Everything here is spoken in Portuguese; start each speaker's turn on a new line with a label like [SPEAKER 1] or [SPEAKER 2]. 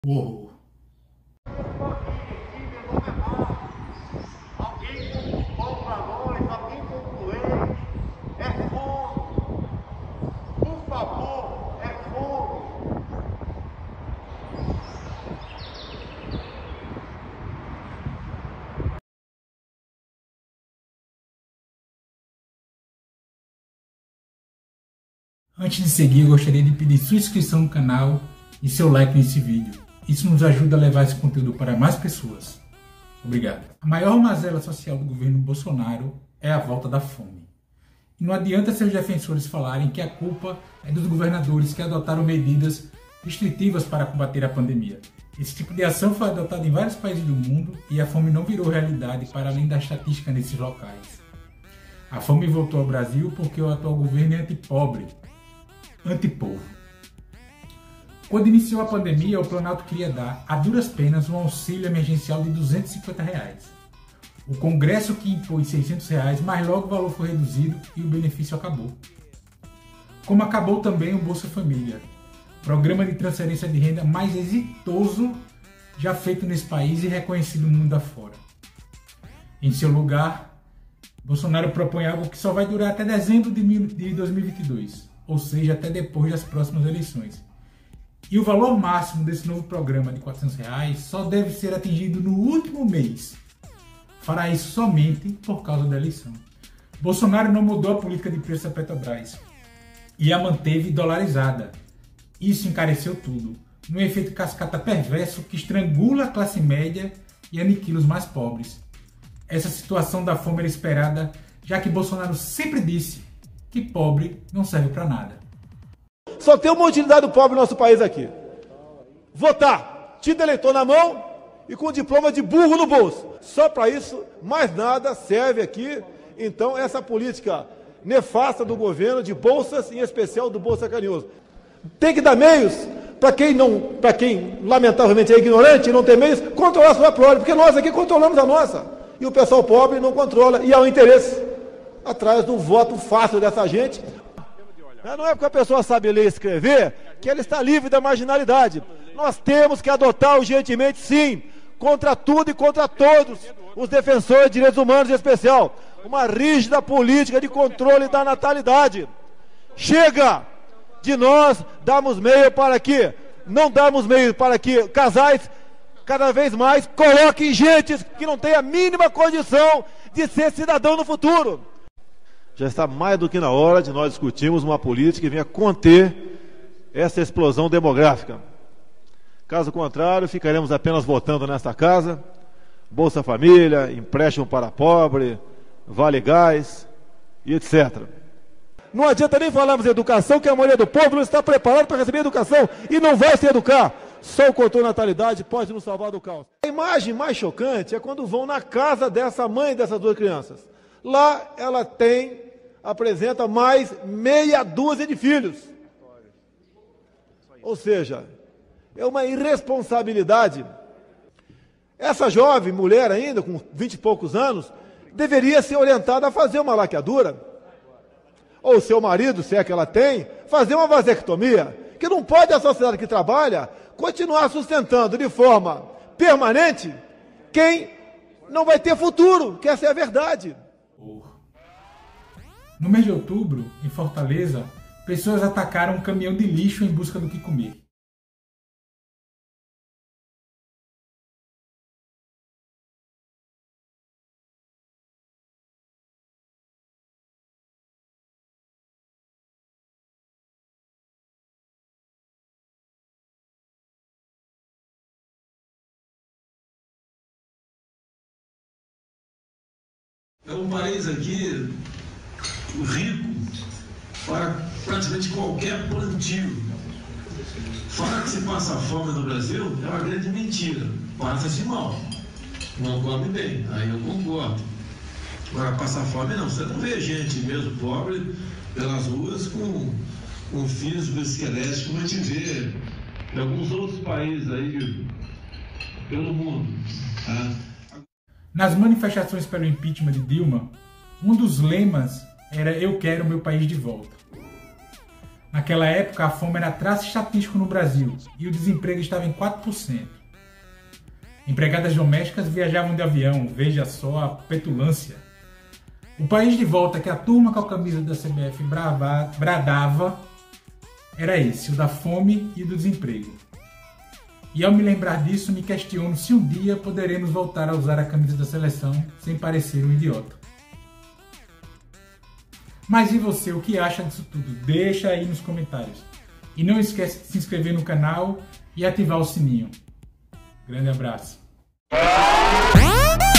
[SPEAKER 1] Uou.
[SPEAKER 2] Alguém com bom valores, alguém com doente, é fogo. Por favor, é fogo.
[SPEAKER 1] Antes de seguir, eu gostaria de pedir sua inscrição no canal e seu like nesse vídeo. Isso nos ajuda a levar esse conteúdo para mais pessoas. Obrigado. A maior mazela social do governo Bolsonaro é a volta da fome. E não adianta seus defensores falarem que a culpa é dos governadores que adotaram medidas restritivas para combater a pandemia. Esse tipo de ação foi adotado em vários países do mundo e a fome não virou realidade para além da estatística nesses locais. A fome voltou ao Brasil porque o atual governo é antipobre, antipovo. Quando iniciou a pandemia, o Planalto queria dar, a duras penas, um auxílio emergencial de R$ 250. O Congresso que impôs R$ 600, mas logo o valor foi reduzido e o benefício acabou. Como acabou também o Bolsa Família, programa de transferência de renda mais exitoso já feito nesse país e reconhecido no mundo afora. Em seu lugar, Bolsonaro propõe algo que só vai durar até dezembro de 2022, ou seja, até depois das próximas eleições. E o valor máximo desse novo programa de R$ 400 só deve ser atingido no último mês. Fará isso somente por causa da eleição. Bolsonaro não mudou a política de preço da Petrobras e a manteve dolarizada. Isso encareceu tudo, num efeito cascata perverso que estrangula a classe média e aniquila os mais pobres. Essa situação da fome era esperada, já que Bolsonaro sempre disse que pobre não serve para nada.
[SPEAKER 3] Só tem uma utilidade do pobre no nosso país aqui: votar, título eleitor na mão e com diploma de burro no bolso. Só para isso, mais nada serve aqui. Então, essa política nefasta do governo de bolsas, em especial do Bolsa Carinhoso. Tem que dar meios para quem lamentavelmente é ignorante e não tem meios, controlar a sua prole, porque nós aqui controlamos a nossa. E o pessoal pobre não controla, e há um interesse atrás do voto fácil dessa gente. Não é porque a pessoa sabe ler e escrever que ela está livre da marginalidade. Nós temos que adotar urgentemente, sim, contra tudo e contra todos os defensores de direitos humanos, em especial, uma rígida política de controle da natalidade. Chega de nós darmos meio para que, não darmos meio para que casais cada vez mais coloquem gente que não tem a mínima condição de ser cidadão no futuro. Já está mais do que na hora de nós discutirmos uma política que venha conter essa explosão demográfica. Caso contrário, ficaremos apenas votando nesta casa: Bolsa Família, empréstimo para pobre, Vale Gás e etc. Não adianta nem falarmos em educação, que a maioria do povo não está preparado para receber educação e não vai se educar. Só o controle da natalidade pode nos salvar do caos. A imagem mais chocante é quando vão na casa dessa mãe dessas duas crianças. Lá ela apresenta mais meia dúzia de filhos. Ou seja, é uma irresponsabilidade. Essa jovem mulher ainda, com 20 e poucos anos, deveria ser orientada a fazer uma laqueadura. Ou seu marido, se é que ela tem, fazer uma vasectomia. Que não pode a sociedade que trabalha continuar sustentando de forma permanente quem não vai ter futuro, que essa é a verdade.
[SPEAKER 1] No mês de outubro, em Fortaleza, pessoas atacaram um caminhão de lixo em busca do que comer.
[SPEAKER 4] É um país aqui rico para praticamente qualquer plantio. Falar que se passa fome no Brasil é uma grande mentira. Passa-se mal, não come bem, aí eu concordo. Agora, passar fome não, você não vê gente mesmo pobre pelas ruas com físico esquelético como a gente vê em alguns outros países aí pelo mundo.
[SPEAKER 1] Nas manifestações pelo impeachment de Dilma, um dos lemas era "Eu quero meu país de volta". Naquela época, a fome era traço estatístico no Brasil e o desemprego estava em 4%. Empregadas domésticas viajavam de avião, veja só a petulância. O país de volta que a turma com a camisa da CBF bradava era esse, o da fome e do desemprego. E ao me lembrar disso, me questiono se um dia poderemos voltar a usar a camisa da seleção sem parecer um idiota. Mas e você, o que acha disso tudo? Deixa aí nos comentários. E não esquece de se inscrever no canal e ativar o sininho. Grande abraço.